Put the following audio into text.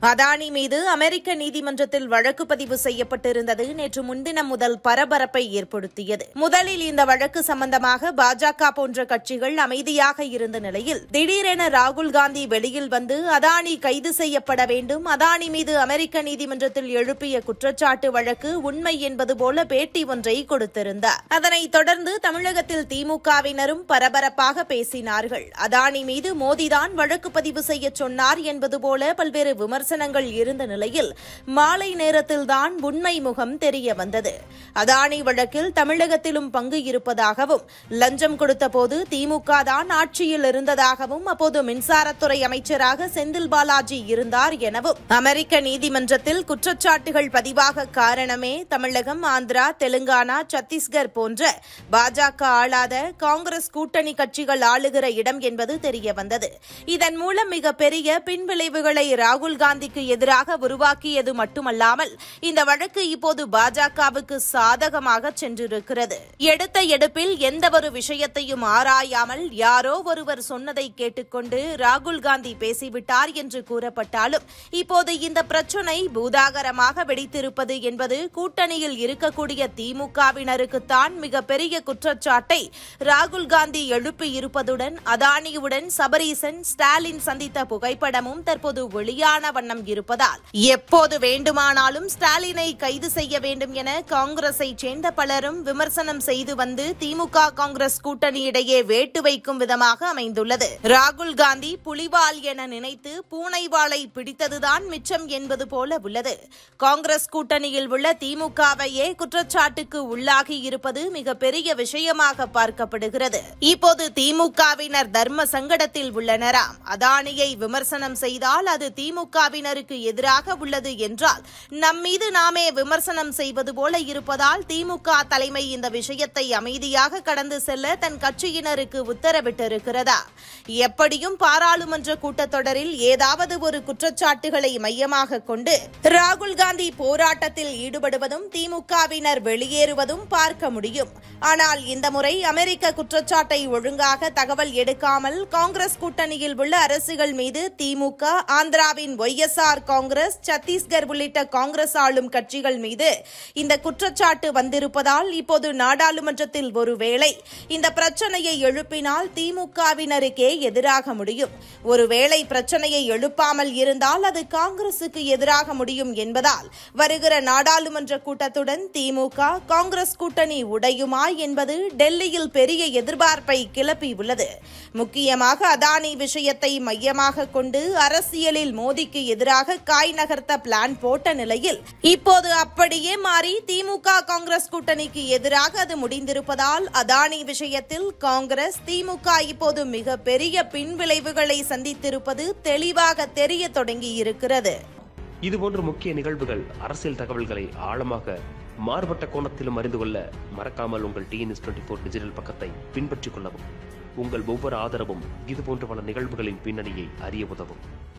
அதானி மீது அமெரிக்க நீதிமன்றத்தில் வழக்கு பதிவு செய்யப்பட்டிருந்தது நேற்று முன்தினம் முதல் பரபரப்பை ஏற்படுத்தியது. முதலில் இந்த வழக்கு சம்பந்தமாக பாஜக போன்ற கட்சிகள் அமைதியாக இருந்த நிலையில் திடீரென ராகுல் காந்தி வெளியில் வந்து அதானி கைது செய்யப்பட வேண்டும், அதானி மீது அமெரிக்க நீதிமன்றத்தில் எழுப்பிய குற்றச்சாட்டு வழக்கு உண்மை என்பது போல பேட்டி ஒன்றை கொடுத்திருந்தார். அதனைத் தொடர்ந்து தமிழகத்தில் திமுகவினரும் பரபரப்பாக பேசினார்கள். அதானி மீது மோடிதான் வழக்கு பதிவு செய்ய சொன்னார் என்பது போல பல்வேறு விமர்சனங்கள் இருந்த நிலையில் மாலை நேரத்தில்தான் உண்மை முகம் தெரிய வந்தது. அதானி வழக்கில் தமிழகத்திலும் பங்கு இருப்பதாகவும், லஞ்சம் கொடுத்தபோது திமுக தான் ஆட்சியில் இருந்ததாகவும், அப்போது மின்சாரத்துறை அமைச்சராக செந்தில் பாலாஜி இருந்தார் எனவும் அமெரிக்க நீதிமன்றத்தில் குற்றச்சாட்டுகள் பதிவாக காரணமே தமிழகம், ஆந்திரா, தெலுங்கானா, சத்தீஸ்கர் போன்ற பாஜக ஆளாத காங்கிரஸ் கூட்டணி கட்சிகள் ஆளுகிற இடம் என்பது தெரிய வந்தது. இதன் மூலம் மிகப்பெரிய பின்விளைவுகளை ராகுல் காந்திக்கு எதிராக உருவாக்கியது மட்டுமல்லாமல் இந்த வழக்கு இப்போது பாஜகவுக்கு சாதகமாக சென்றிருக்கிறது. எடுத்த எடுப்பில் எந்தவொரு விஷயத்தையும் ஆராயாமல் யாரோ ஒருவர் சொன்னதை கேட்டுக்கொண்டு ராகுல் காந்தி பேசிவிட்டார் என்று கூறப்பட்டாலும் இப்போது இந்த பிரச்சினை பூதாகரமாக வெடித்திருப்பது என்பது கூட்டணியில் இருக்கக்கூடிய திமுகவினருக்குத்தான் மிகப்பெரிய குற்றச்சாட்டை ராகுல் காந்தி எழுப்பியிருப்பதுடன் அதானியுடன் சபரீசன், ஸ்டாலின் சந்தித்த புகைப்படமும் தற்போது வெளியான வண்ணம் இருப்பதால் எப்போது வேண்டுமானாலும் ஸ்டாலினை கைது செய்ய வேண்டும் என காங்கிரஸை சேர்ந்த பலரும் விமர்சனம் செய்து வந்து திமுக காங்கிரஸ் கூட்டணி இடையே வேட்டு வைக்கும் விதமாக அமைந்துள்ளது. ராகுல் காந்தி புலிவால் என நினைத்து பூனைவாலை பிடித்ததுதான் மிச்சம் என்பது போல உள்ளது. காங்கிரஸ் கூட்டணியில் உள்ள திமுகவையே குற்றச்சாட்டுக்கு உள்ளாகி இருப்பது மிகப்பெரிய விஷயமாக பார்க்கப்படுகிறது. இப்போது திமுகவினர் தர்ம சங்கடத்தில் உள்ளனராம். அதானியை விமர்சனம் செய்தால் அது திமுகவினருக்கு எதிராக உள்ளது என்றால் நம்மீது நாமே விமர்சனம் செய்வது போல இருப்பதால் திமுக தலைமை இந்த விஷயத்தை அமைதியாக கடந்து செல்ல தன் கட்சியினருக்கு உத்தரவிட்டிருக்கிறதா? எப்படியும் பாராளுமன்ற கூட்டத்தொடரில் ஏதாவது ஒரு குற்றச்சாட்டுகளை மையமாக கொண்டு ராகுல் காந்தி போராட்டத்தில் ஈடுபடுவதும் திமுகவினர் வெளியேறுவதும் பார்க்க முடியும். ஆனால் இந்த முறை அமெரிக்க குற்றச்சாட்டை ஒழுங்காக தகவல் எடுக்காமல் காங்கிரஸ் கூட்டணியில் உள்ள அரசுகள் மீது திமுக, ஆந்திராவின் ஒய்எஸ்ஆர் காங்கிரஸ், சத்தீஸ்கர் உள்ளிட்ட காங்கிரஸ் ஆளும் கட்சிகள் மீது இந்த குற்றச்சாட்டு வந்திருப்பதால் இப்போது நாடாளுமன்றத்தில் ஒருவேளை இந்த பிரச்சனையை எழுப்பினால் திமுகவினருக்கே எதிராக முடியும். ஒருவேளை பிரச்சனையை எழுப்பாமல் இருந்தால் அது காங்கிரசுக்கு எதிராக முடியும் என்பதால் வருகிற நாடாளுமன்ற கூட்டத்துடன் திமுக காங்கிரஸ் கூட்டணி உடையுமா என்பது டெல்லியில் பெரிய எதிர்பார்ப்பை கிளப்பியுள்ளது. முக்கியமாக அதானி விஷயத்தை மையமாக கொண்டு அரசியலில் மோடிக்கு எதிராக காய் நகர்த்த பிளான் போட்ட நிலையில் இப்போது அப்படியே மாறி திமுக காங்கிரஸ் கூட்டணிக்கு எதிராக அது முடிந்திருப்பதால் அதானி விஷயத்தில் காங்கிரஸ், திமுக இப்போது மிகப்பெரிய பின்விளைவுகளை சந்தித்திருப்பது தெளிவாக தெரிய தொடங்கியிருக்கிறது. இதுபோன்ற முக்கிய நிகழ்வுகள், அரசியல் தகவல்களை ஆழமாக மாறுபட்ட கோணத்திலும் அறிந்து கொள்ள மறக்காமல் உங்கள் TNS24 டிஜிட்டல் பக்கத்தை பின்பற்றிக் கொள்ளவும். உங்கள் ஒவ்வொரு ஆதரவும் இதுபோன்ற பல நிகழ்வுகளின் பின்னணியை அறிய உதவும்.